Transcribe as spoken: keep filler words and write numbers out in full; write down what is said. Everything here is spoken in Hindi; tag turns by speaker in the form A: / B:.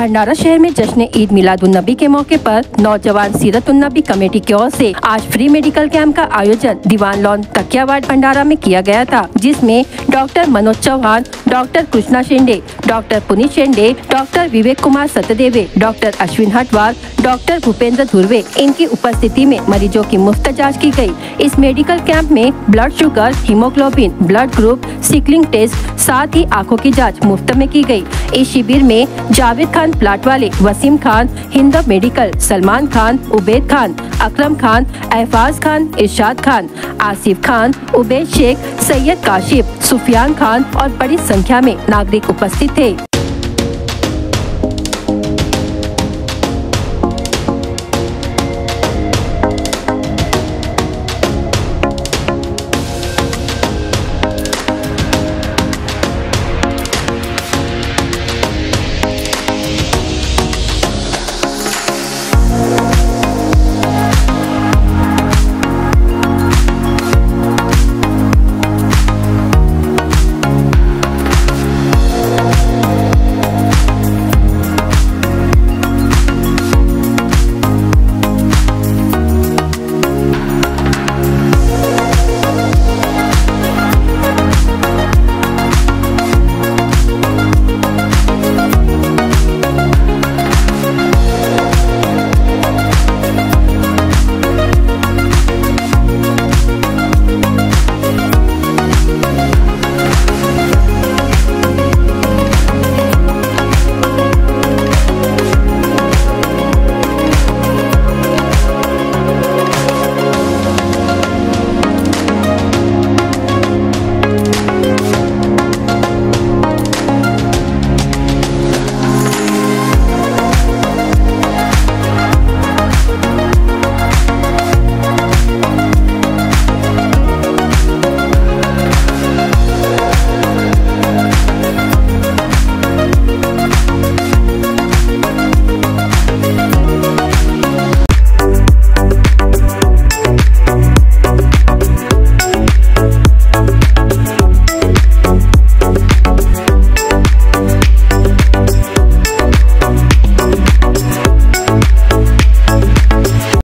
A: भंडारा शहर में जश्न ईद मिलादुन्नबी के मौके पर नौजवान सीरतुन्नबी कमेटी की ओर से आज फ्री मेडिकल कैंप का आयोजन दीवान लॉन तकियावाड़ भंडारा में किया गया था, जिसमें doctor Manoj Chauhan, doctor Krishna Shende, doctor Puneet Shende, doctor Vivek Kumar Satdeve, doctor Ashwin Hatwar, doctor Bhupendra Dhurve इनकी उपस्थिति में मरीजों की मुफ्त जाँच की गयी। इस मेडिकल कैंप में blood sugar, haemoglobin, blood group, sickling test, साथ ही आँखों की जाँच मुफ्त में की गयी। इस शिविर में जावेद खान प्लाट वाले, वसीम खान, हिंद मेडिकल, सलमान खान, उबैद खान, अकरम खान, एहफाज खान, इरशाद खान, आसिफ खान, उबैद शेख, सैयद काशिफ, सुफियान खान और बड़ी संख्या में नागरिक उपस्थित थे।